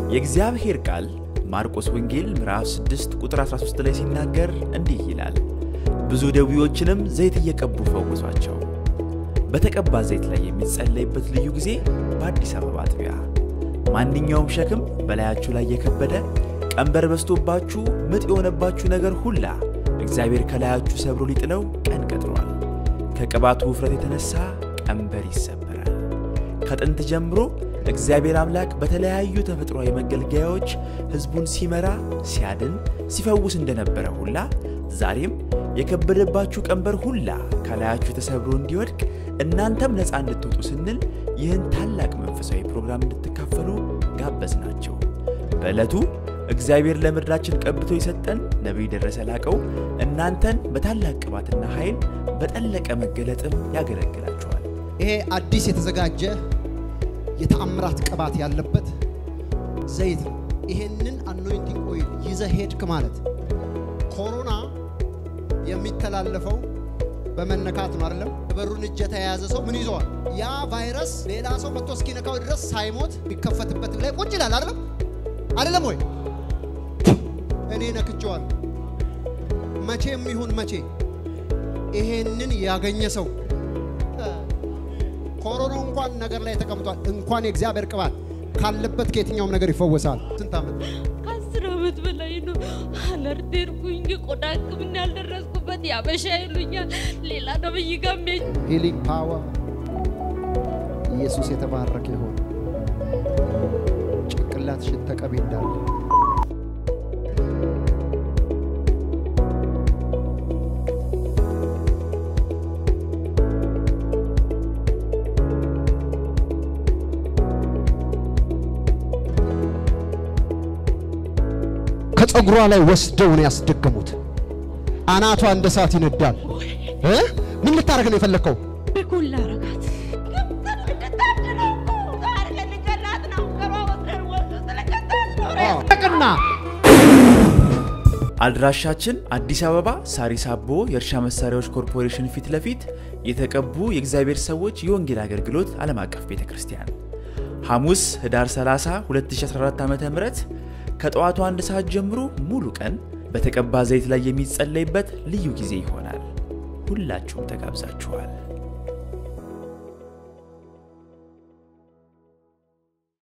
የእግዚአብሔር ቃል ማርቆስ ወንጌል ምዕራፍ 6 ቁጥር 13 ላይ ሲናገር እንዲህ ይላል ብዙ ደዌዎችንም ዘይት እየቀቡ ፈወሷቸው በተቀባ ዘይት ላይ የሚጸለይበት ልዩ ጊዜ በአዲስ አበባ አጥቢያ ማንኛውም ሸክም በላያችሁ ላይ የከበደ ቀንበር በስቶባችሁ ምጥ የሆነባችሁ ነገር ሁላ እግዚአብሔር ከላያችሁ ሰብሮ ሊጥለው ቀን ቀጥሯል ከቅባቱ ውፍረት የተነሳ ቀንበር ይሰበራል ከጥንት ጀምሮ እግዚአብሔር አምላክ በተለያዩ ተፈጥሯዊ መገልገያዎች ህዝቡን ሲመራ ሲያድን ሲፈውስ እንደነበረ ሁላ ዛሬም የከበደባችሁ ቀንበር ሁላ ከላያችሁ ተሰብሮ እንዲወድቅ እናንተም ነፃ እንድትወጡ ስንል ይህን ታላቅ መንፈሳዊ ፕሮግራም እንድትካፈሉ ጋበዝናችሁ በእለቱ እግዚአብሔር ለምድራችን ቀብቶ ይሰጠን ነብይ ደረሰ ላቀው እናንተን በታላቅ ቅባትና ኃይል በጠለቀ መገለጥም ያገለግላችኋል ይሄ አዲስ የተዘጋጀ የተአምራት ቅባት ያለበት ዘይት ይሄንን አኖይንቲንግ ኦይል ይዘህ ሄድክ ማለት ኮሮና የሚተላለፈው በመነካት ነው አይደለም በሩን እጀታ የያዘ ሰው ምን ይዟል ያ ቫይረስ ሌላ ሰው መጥቶ እስኪነካው ድረስ ሳይሞት ቢከፈትበት ላይ ቁጭ ይላል አይደለም ወይ እኔ ነክቼዋል መቼም ይሁን መቼ ይሄንን ያገኘ ሰው ኮሮና እንኳን ነገር ላይ ተቀምጧል እንኳን የእግዚአብሔር ቅባት ካለበት ከየትኛውም ነገር ይፈወሳል ስንት አመት 10 አመት በላይ ነው አለርደርኩኝ ቆዳቅም እንዳልደረስኩበት ያበሻ ይሉኛል ሌላ ነብይ ጋር ሂሊንግ ፓወር ኢየሱስ የተባረከ ይሁን ጭንቅላትሽን ተቀበይ እንዳለ ከጸጉሯ ላይ ወስደው ነው ያስደገሙት አናቷ እንደ ሳት ይነዳል ምን ልታረግ ነው የፈለከው በኩል አረጋት ተቀና አድራሻችን አዲስ አበባ ሳሪስ አቦ የእርሻ መሳሪያዎች ኮርፖሬሽን ፊት ለፊት የተቀቡ የእግዚአብሔር ሰዎች የወንጌል አገልግሎት ዓለም አቀፍ ቤተክርስቲያን ሐሙስ ህዳር 30 2014 ዓ.ም ከጠዋቱ 1 ሰዓት ጀምሮ ሙሉ ቀን በተቀባ ዘይት ላይ የሚጸለይበት ልዩ ጊዜ ይሆናል ሁላችሁም ተጋብዛችኋል